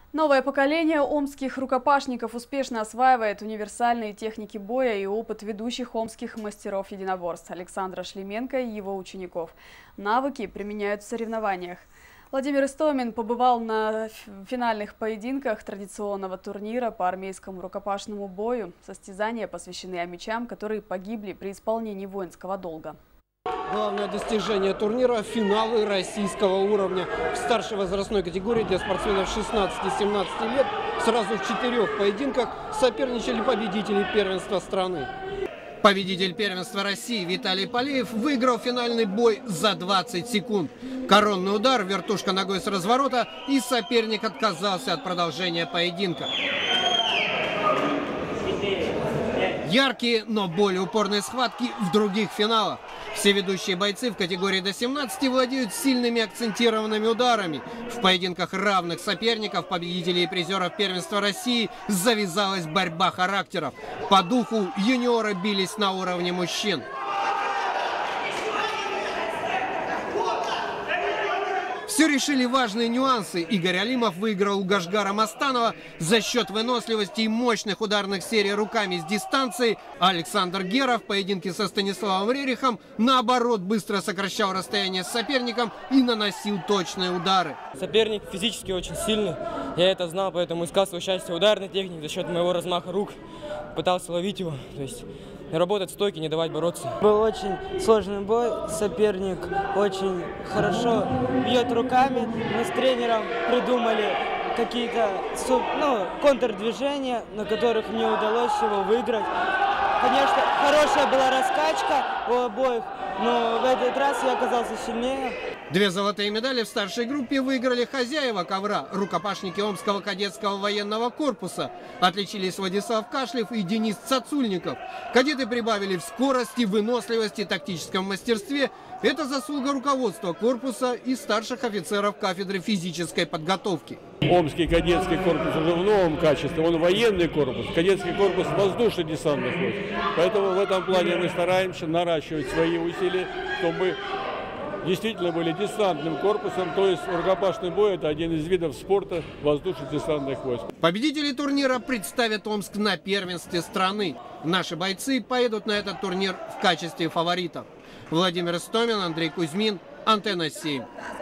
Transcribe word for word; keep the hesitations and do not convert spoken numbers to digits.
Новое поколение омских рукопашников успешно осваивает универсальные техники боя и опыт ведущих омских мастеров единоборств Александра Шлеменко и его учеников. Навыки применяют в соревнованиях. Владимир Истомин побывал на финальных поединках традиционного турнира по армейскому рукопашному бою. Состязания посвящены омичам, которые погибли при исполнении воинского долга. Главное достижение турнира – финалы российского уровня в старшей возрастной категории для спортсменов шестнадцати-семнадцати лет. Сразу в четырех поединках соперничали победители первенства страны. Победитель первенства России Виталий Полеев выиграл финальный бой за двадцать секунд. Коронный удар, вертушка ногой с разворота, и соперник отказался от продолжения поединка. Яркие, но более упорные схватки в других финалах. Все ведущие бойцы в категории до семнадцати владеют сильными акцентированными ударами. В поединках равных соперников, победителей и призеров первенства России, завязалась борьба характеров. По духу юниоры бились на уровне мужчин. Все решили важные нюансы. Игорь Алимов выиграл у Гашгара Мастанова за счет выносливости и мощных ударных серий руками с дистанции. А Александр Гера в поединке со Станиславом Рерихом, наоборот, быстро сокращал расстояние с соперником и наносил точные удары. Соперник физически очень сильный. Я это знал, поэтому искал свое счастье в ударной технике за счет моего размаха рук. Пытался ловить его. То есть работать стойки, не давать бороться. Был очень сложный бой. Соперник очень хорошо бьет руками. Мы с тренером придумали какие-то ну, контрдвижения, на которых мне удалось его выиграть. Конечно, хорошая была раскачка у обоих, но в этот раз я оказался сильнее. Две золотые медали в старшей группе выиграли хозяева ковра, рукопашники Омского кадетского военного корпуса. Отличились Владислав Кашлев и Денис Цацульников. Кадеты прибавили в скорости, выносливости, тактическом мастерстве. Это заслуга руководства корпуса и старших офицеров кафедры физической подготовки. Омский кадетский корпус уже в новом качестве, он военный корпус, кадетский корпус воздушно-десантных войск. Поэтому в этом плане мы стараемся наращивать свои усилия, чтобы действительно были десантным корпусом, то есть рукопашный бой – это один из видов спорта воздушно-десантных войск. Победители турнира представят Омск на первенстве страны. Наши бойцы поедут на этот турнир в качестве фаворитов. Владимир Истомин, Андрей Кузьмин, Антенна семь.